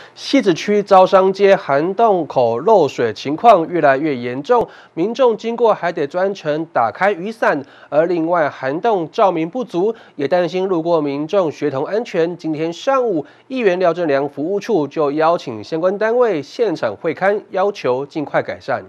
汐止区招商街涵洞口漏水情况越来越严重，民众经过还得专程打开雨伞。而另外涵洞照明不足，也担心路过民众学童安全。今天上午，议员廖正良服务处就邀请相关单位现场会勘，要求尽快改善。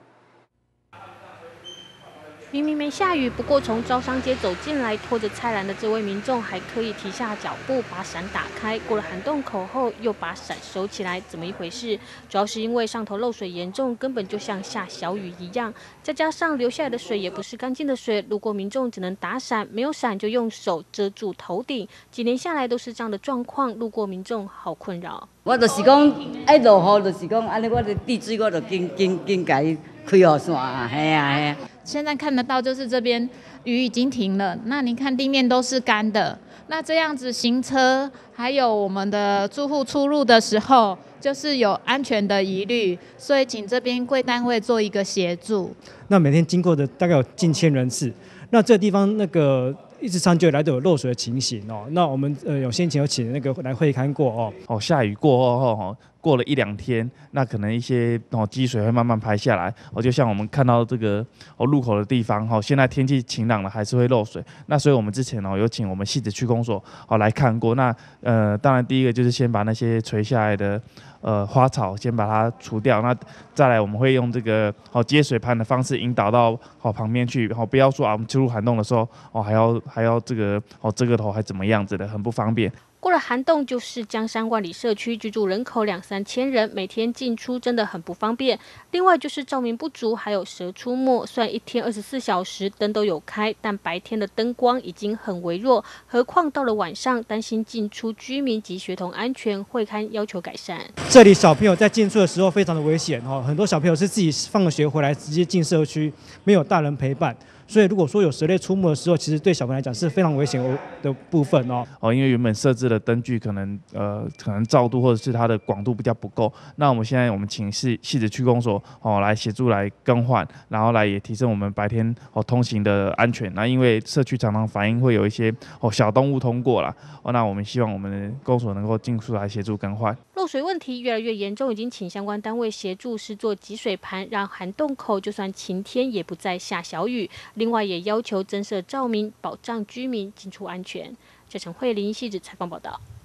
明明没下雨，不过从招商街走进来，拖着菜篮的这位民众还刻意停下脚步，把伞打开。过了涵洞口后，又把伞收起来，怎么一回事？主要是因为上头漏水严重，根本就像下小雨一样，再加上流下来的水也不是干净的水，路过民众只能打伞，没有伞就用手遮住头顶。几年下来都是这样的状况，路过民众好困扰。 我就是讲，爱落雨就是讲，安尼我的地水我就紧甲伊开雨伞啊，嘿啊嘿啊。 现在看得到，就是这边雨已经停了。那你看地面都是干的，那这样子行车还有我们的住户出入的时候，就是有安全的疑虑，所以请这边贵单位做一个协助。 那每天经过的大概有近千人次，那这个地方一直长久以来都有漏水的情形哦。那我们先前有请那个来会勘过哦。 下雨过后过了1-2天，那可能一些积水会慢慢排下来。就像我们看到这个路口的地方现在天气晴朗了，还是会漏水。那所以我们之前有请我们汐止区公所来看过。那当然第一个就是先把那些垂下来的花草先把它除掉。那再来我们会用这个接水盘的方式引导到旁边去。不要说我们出入涵洞的时候还要这个这个头还怎么样子的，很不方便。 过了涵洞就是江山万里社区，居住人口2-3千人，每天进出真的很不方便。另外就是照明不足，还有蛇出没。虽然一天24小时灯都有开，但白天的灯光已经很微弱，何况到了晚上，担心进出居民及学童安全，会勘要求改善。 这里小朋友在进出的时候非常的危险很多小朋友是自己放了学回来直接进社区，没有大人陪伴。 所以，如果说有蛇类出没的时候，其实对小朋友来讲是非常危险的部分因为原本设置的灯具可能照度或者是它的广度比较不够。那我们请汐止区公所来协助来更换，然后来也提升我们白天通行的安全。那因为社区常常反映会有一些小动物通过啦，那我们希望我们的公所能够尽速来协助更换。 漏水问题越来越严重，已经请相关单位协助施作集水盘，让涵洞口就算晴天也不再下小雨。另外也要求增设照明，保障居民进出安全。谢陈慧琳汐止采访报道。